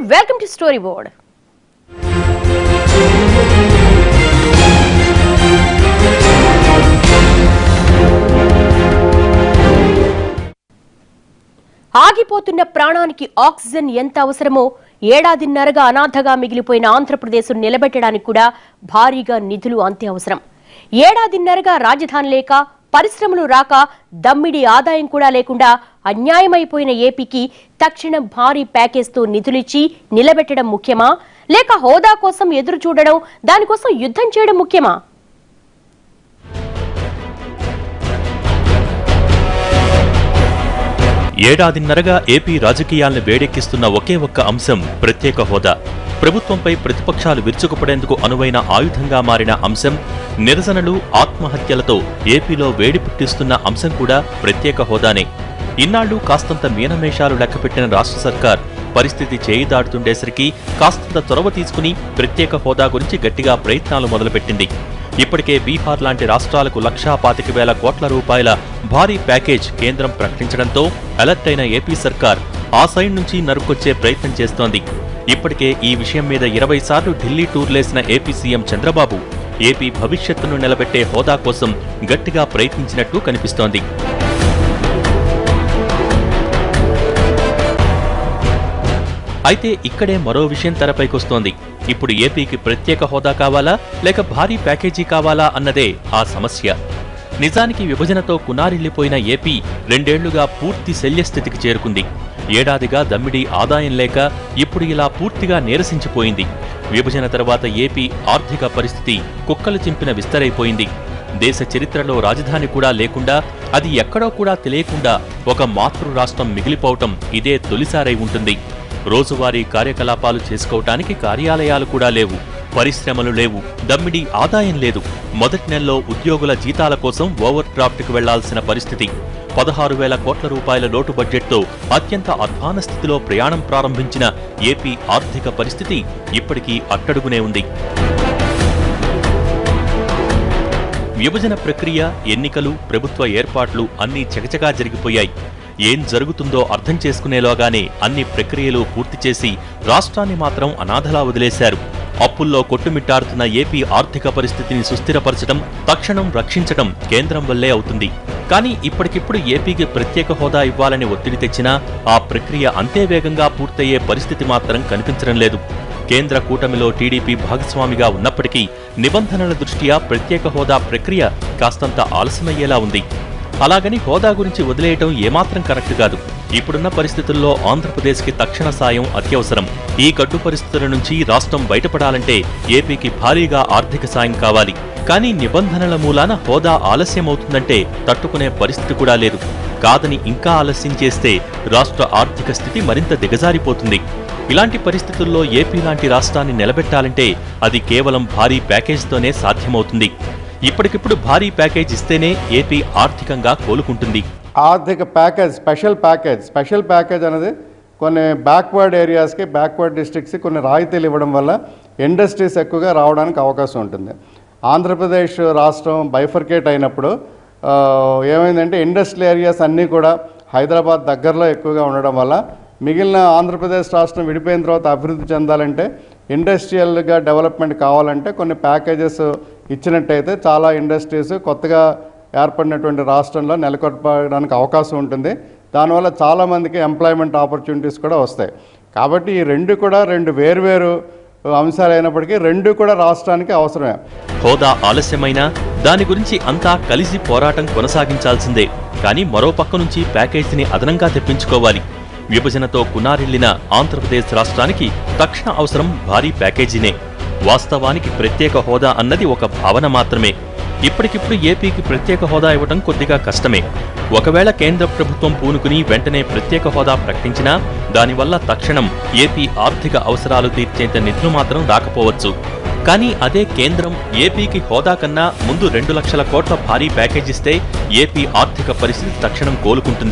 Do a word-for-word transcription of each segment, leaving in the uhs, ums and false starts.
welcome to Storyboard. ఆగిపోతున్న ప్రాణానికి oxygen ఎంత అవసరమో ఏడాదిన్నరగా అనాథగా మిగిలిపోయిన ఆంధ్రప్రదేశ్ నిలబెట్టడానికి కూడా భారీగా నిధులు అంతే అవసరం. ఏడాదిన్నరగా రాజధాని లేక పరిశ్రమలు రాక దమ్మిడి ఆదాయం కూడా లేకుండా అన్యాయమైపోయిన ఏపీకి తక్షణం భారీ ప్యాకేజ్తో నిధులిచ్చి నిలబెట్టడం ముఖ్యమా, లేక హోదా కోసం ఎదురు చూడడం, దానికోసం యుద్ధం చేయడం ముఖ్యమా? ఏడాదిన్నరగా ఏపీ రాజకీయాలను వేడెక్కిస్తున్న ఒకే ఒక్క అంశం ప్రత్యేక హోదా. ప్రభుత్వంపై ప్రతిపక్షాలు విరుచుకుపడేందుకు అనువైన ఆయుధంగా మారిన అంశం, నిరసనలు, ఆత్మహత్యలతో ఏపీలో వేడి పుట్టిస్తున్న అంశం కూడా ప్రత్యేక హోదానే. ఇన్నాళ్లు కాస్తంత మీనమేషాలు లెక్కపెట్టిన రాష్ట్ర సర్కార్ పరిస్థితి చేయి దాటుతుండేసరికి కాస్తంత చొరవ తీసుకుని ప్రత్యేక హోదా గురించి గట్టిగా ప్రయత్నాలు మొదలుపెట్టింది. ఇప్పటికే బీహార్ లాంటి రాష్ట్రాలకు లక్షా పాతిక వేల కోట్ల రూపాయల భారీ ప్యాకేజ్ కేంద్రం ప్రకటించడంతో అలర్ట్ అయిన ఏపీ సర్కార్ ఆ సైడ్ నుంచి నరుకొచ్చే ప్రయత్నం చేస్తోంది. ఇప్పటికే ఈ విషయం మీద ఇరవై సార్లు ఢిల్లీ టూర్లేసిన ఏపీ సీఎం చంద్రబాబు ఏపీ భవిష్యత్తును నిలబెట్టే హోదా కోసం గట్టిగా ప్రయత్నించినట్టు కనిపిస్తోంది. అయితే ఇక్కడే మరో విషయం తెరపైకొస్తోంది. ఇప్పుడు ఏపీకి ప్రత్యేక హోదా కావాలా, లేక భారీ ప్యాకేజీ కావాలా అన్నదే ఆ సమస్య. నిజానికి విభజనతో కునారిల్లిపోయిన ఏపీ రెండేళ్లుగా పూర్తి శల్యస్థితికి చేరుకుంది. ఏడాదిగా దమ్మిడి ఆదాయం లేక ఇప్పుడు ఇలా పూర్తిగా నీరసించిపోయింది. విభజన తర్వాత ఏపీ ఆర్థిక పరిస్థితి కుక్కలు చింపిన విస్తరైపోయింది. దేశ చరిత్రలో రాజధాని కూడా లేకుండా, అది ఎక్కడో కూడా తెలియకుండా ఒక మాతృ రాష్ట్రం మిగిలిపోవటం ఇదే తొలిసారై ఉంటుంది. రోజువారీ కార్యకలాపాలు చేసుకోవటానికి కార్యాలయాలు కూడా లేవు, పరిశ్రమలు లేవు, దమ్మిడి ఆదాయం లేదు. మొదటి నెలలో ఉద్యోగుల జీతాల కోసం ఓవర్ డ్రాఫ్ట్కి వెళ్లాల్సిన పరిస్థితి. పదహారు వేల కోట్ల రూపాయల లోటు బడ్జెట్తో అత్యంత అధ్వాన స్థితిలో ప్రయాణం ప్రారంభించిన ఏపీ ఆర్థిక పరిస్థితి ఇప్పటికీ అట్టడుగునే ఉంది. విభజన ప్రక్రియ, ఎన్నికలు, ప్రభుత్వ ఏర్పాట్లు అన్నీ చకచకా జరిగిపోయాయి. ఏం జరుగుతుందో అర్థం చేసుకునేలోగానే అన్ని ప్రక్రియలు పూర్తి చేసి రాష్ట్రాన్ని మాత్రం అనాథలా వదిలేశారు. అప్పుల్లో కొట్టుమిట్టాడుతున్న ఏపీ ఆర్థిక పరిస్థితిని సుస్థిరపరచడం, తక్షణం రక్షించడం కేంద్రం వల్లే అవుతుంది. కానీ ఇప్పటికిప్పుడు ఏపీకి ప్రత్యేక హోదా ఇవ్వాలని ఒత్తిడి తెచ్చినా ఆ ప్రక్రియ అంతే వేగంగా పూర్తయ్యే పరిస్థితి మాత్రం కనిపించడం లేదు. కేంద్ర కూటమిలో టీడీపీ భాగస్వామిగా ఉన్నప్పటికీ నిబంధనల దృష్ట్యా ప్రత్యేక హోదా ప్రక్రియ కాస్తంత ఆలస్యమయ్యేలా ఉంది. అలాగని హోదా గురించి వదిలేయటం ఏమాత్రం కరెక్ట్ కాదు. ఇప్పుడున్న పరిస్థితుల్లో ఆంధ్రప్రదేశ్కి తక్షణ సాయం అత్యవసరం. ఈ గడ్డు పరిస్థితుల నుంచి రాష్ట్రం బయటపడాలంటే ఏపీకి భారీగా ఆర్థిక సాయం కావాలి. కానీ నిబంధనల మూలాన హోదా ఆలస్యమవుతుందంటే తట్టుకునే పరిస్థితి కూడా లేదు. కాదని ఇంకా ఆలస్యం చేస్తే రాష్ట్ర ఆర్థిక స్థితి మరింత దిగజారిపోతుంది. ఇలాంటి పరిస్థితుల్లో ఏపీ లాంటి రాష్ట్రాన్ని నిలబెట్టాలంటే అది కేవలం భారీ ప్యాకేజీతోనే సాధ్యమవుతుంది. ఇప్పటికిప్పుడు భారీ ప్యాకేజ్ ఇస్తేనే ఏపీ ఆర్థికంగా కోలుకుంటుంది. ఆర్థిక package, special package special package అనేది కొన్ని బ్యాక్వర్డ్ ఏరియాస్కి, బ్యాక్వర్డ్ డిస్ట్రిక్ట్స్కి కొన్ని రాయితీలు ఇవ్వడం వల్ల ఇండస్ట్రీస్ ఎక్కువగా రావడానికి అవకాశం ఉంటుంది. ఆంధ్రప్రదేశ్ రాష్ట్రం బైఫర్కేట్ అయినప్పుడు ఏమైందంటే ఇండస్ట్రియల్ ఏరియాస్ అన్నీ కూడా హైదరాబాద్ దగ్గరలో ఎక్కువగా ఉండడం వల్ల మిగిలిన ఆంధ్రప్రదేశ్ రాష్ట్రం విడిపోయిన తర్వాత అభివృద్ధి చెందాలంటే, ఇండస్ట్రియల్గా డెవలప్మెంట్ కావాలంటే కొన్ని ప్యాకేజెస్ ఇచ్చినట్టయితే చాలా ఇండస్ట్రీస్ కొత్తగా ఏర్పడినటువంటి రాష్ట్రంలో నెలకొల్పడానికి అవకాశం ఉంటుంది. దానివల్ల చాలామందికి ఎంప్లాయ్మెంట్ ఆపర్చునిటీస్ కూడా వస్తాయి. కాబట్టి ఈ రెండు కూడా రెండు వేర్వేరు అంశాలు అయినప్పటికీ రెండు కూడా రాష్ట్రానికి అవసరమే. హోదా ఆలస్యమైనా దాని గురించి అంతా కలిసి పోరాటం కొనసాగించాల్సిందే. కానీ మరో పక్క నుంచి ప్యాకేజీని అదనంగా తెప్పించుకోవాలి. విభజనతో కునారిల్లిన ఆంధ్రప్రదేశ్ రాష్ట్రానికి తక్షణ అవసరం భారీ ప్యాకేజీనే. వాస్తవానికి ప్రత్యేక హోదా అన్నది ఒక భావన మాత్రమే. ఇప్పటికిప్పుడు ఏపీకి ప్రత్యేక హోదా ఇవ్వడం కొద్దిగా కష్టమే. ఒకవేళ కేంద్ర ప్రభుత్వం పూనుకుని వెంటనే ప్రత్యేక హోదా ప్రకటించినా దానివల్ల తక్షణం ఏపీ ఆర్థిక అవసరాలు తీర్చేంత నిధులు మాత్రం రాకపోవచ్చు. కానీ అదే కేంద్రం ఏపీకి హోదా కన్నా ముందు రెండు లక్షల కోట్ల భారీ ప్యాకేజ్ ఇస్తే ఏపీ ఆర్థిక పరిస్థితి తక్షణం కోలుకుంటుంది.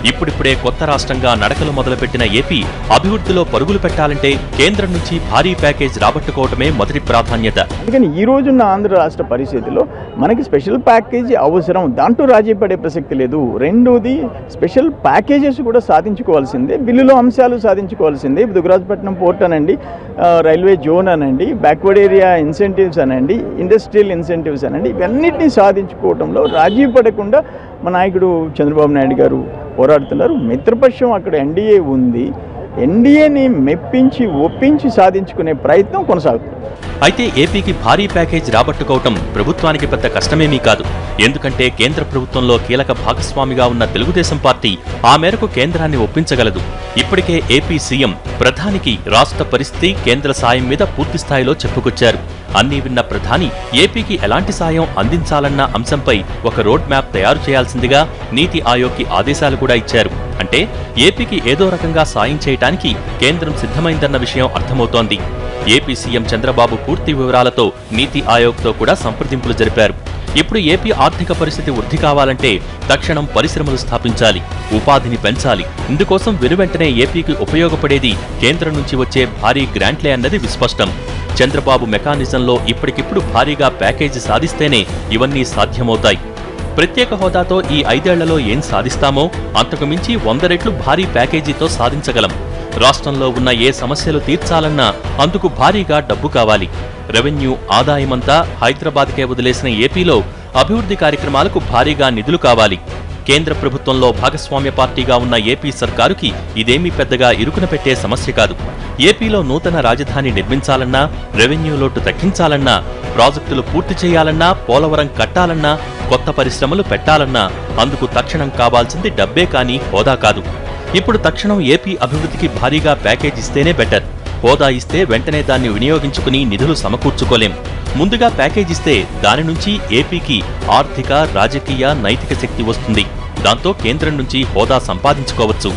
ఇప్పుడిప్పుడే కొత్త రాష్ట్రంగా నడకలు మొదలుపెట్టిన ఏపీ అభివృద్ధిలో పరుగులు పెట్టాలంటే కేంద్రం నుంచి భారీ ప్యాకేజ్ రాబట్టుకోవటమే మొదటి ప్రాధాన్యత. అందుకని ఈ రోజున్న ఆంధ్ర రాష్ట్ర పరిస్థితిలో మనకి స్పెషల్ ప్యాకేజీ అవసరం, దాంట్లో రాజీ పడే ప్రసక్తి లేదు. రెండోది స్పెషల్ ప్యాకేజెస్ కూడా సాధించుకోవాల్సిందే, బిల్లులో అంశాలు సాధించుకోవాల్సిందే. దుగ్గరాజపట్నం పోర్ట్ అనండి, రైల్వే జోన్ అనండి, బ్యాక్వర్డ్ ఏరియా ఇన్సెంటివ్స్ అనండి, ఇండస్ట్రియల్ ఇన్సెంటివ్స్ అనండి, ఇవన్నిటినీ సాధించుకోవడంలో రాజీ పడకుండా మా నాయకుడు చంద్రబాబు నాయుడు గారు పోరాడుతున్నారు. మిత్రపక్షం అక్కడ ఎన్డీఏ ఉంది, ఎన్డీఏని మెప్పించి ఒప్పించి సాధించుకునే ప్రయత్నం కొనసాగుతుంది. అయితే ఏపీకి భారీ ప్యాకేజ్ రాబట్టుకోవటం ప్రభుత్వానికి పెద్ద కష్టమేమీ కాదు. ఎందుకంటే కేంద్ర ప్రభుత్వంలో కీలక భాగస్వామిగా ఉన్న తెలుగుదేశం పార్టీ ఆ మేరకు కేంద్రాన్ని ఒప్పించగలదు. ఇప్పటికే ఏపీ సీఎం ప్రధానికి రాష్ట్ర పరిస్థితి, కేంద్ర సాయం మీద పూర్తిస్థాయిలో చెప్పుకొచ్చారు. అన్నీ విన్న ప్రధాని ఏపీకి ఎలాంటి సాయం అందించాలన్న అంశంపై ఒక రోడ్ మ్యాప్ తయారు చేయాల్సిందిగా నీతి ఆయోగ్కి ఆదేశాలు కూడా ఇచ్చారు. అంటే ఏపీకి ఏదో రకంగా సాయం చేయటానికి కేంద్రం సిద్ధమైందన్న విషయం అర్థమవుతోంది. ఏపీ సీఎం చంద్రబాబు పూర్తి వివరాలతో నీతి ఆయోగ్తో కూడా సంప్రదింపులు జరిపారు. ఇప్పుడు ఏపీ ఆర్థిక పరిస్థితి వృద్ధి కావాలంటే తక్షణం పరిశ్రమలు స్థాపించాలి, ఉపాధిని పెంచాలి. ఇందుకోసం వెనువెంటనే ఏపీకి ఉపయోగపడేది కేంద్రం నుంచి వచ్చే భారీ గ్రాంట్లే అన్నది విస్పష్టం. చంద్రబాబు మెకానిజంలో ఇప్పటికిప్పుడు భారీగా ప్యాకేజీ సాధిస్తేనే ఇవన్నీ సాధ్యమవుతాయి. ప్రత్యేక హోదాతో ఈ ఐదేళ్లలో ఏం సాధిస్తామో అంతకు మించి వంద రెట్లు భారీ ప్యాకేజీతో సాధించగలం. రాష్ట్రంలో ఉన్న ఏ సమస్యలు తీర్చాలన్నా అందుకు భారీగా డబ్బు కావాలి. రెవెన్యూ ఆదాయమంతా హైదరాబాద్కే వదిలేసిన ఏపీలో అభివృద్ధి కార్యక్రమాలకు భారీగా నిధులు కావాలి. కేంద్ర ప్రభుత్వంలో భాగస్వామ్య పార్టీగా ఉన్న ఏపీ సర్కారుకి ఇదేమీ పెద్దగా ఇరుకున పెట్టే సమస్య కాదు. ఏపీలో నూతన రాజధాని నిర్మించాలన్నా, రెవెన్యూ లోటు తగ్గించాలన్నా, ప్రాజెక్టులు పూర్తి చేయాలన్నా, పోలవరం కట్టాలన్నా, కొత్త పరిశ్రమలు పెట్టాలన్నా అందుకు తక్షణం కావాల్సింది డబ్బే కానీ హోదా కాదు. ఇప్పుడు తక్షణం ఏపీ అభివృద్ధికి భారీగా ప్యాకేజ్ ఇస్తేనే బెటర్. హోదా ఇస్తే వెంటనే దాన్ని వినియోగించుకుని నిధులు సమకూర్చుకోలేం. ముందుగా ప్యాకేజ్ ఇస్తే దాని నుంచి ఏపీకి ఆర్థిక, రాజకీయ, నైతిక శక్తి వస్తుంది. దాంతో కేంద్రం నుంచి హోదా సంపాదించుకోవచ్చు.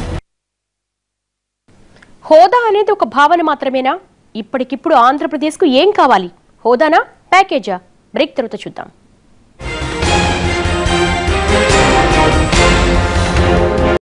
హోదా అనేది ఒక భావన మాత్రమేనా? ఇప్పటికిప్పుడు ఆంధ్రప్రదేశ్కు ఏం కావాలి? హోదానా, ప్యాకేజా? బ్రేక్ తర్వాత చూద్దాం.